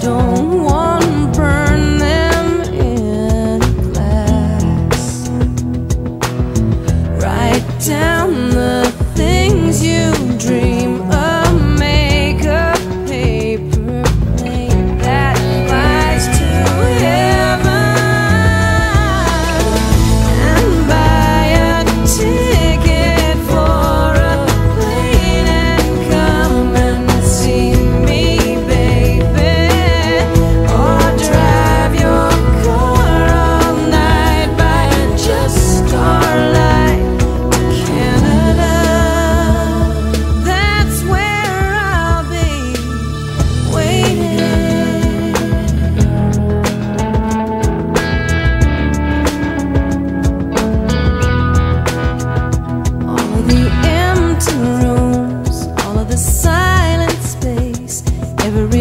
don't want to burn them in glass. Write down the things you dream of, make a paper plane that flies to heaven, and buy a ticket for a plane and come and see me, baby. Or drive your car all night by just starlight to Canada. That's where I'll be waiting. All of the empty rooms, all of the silent space, every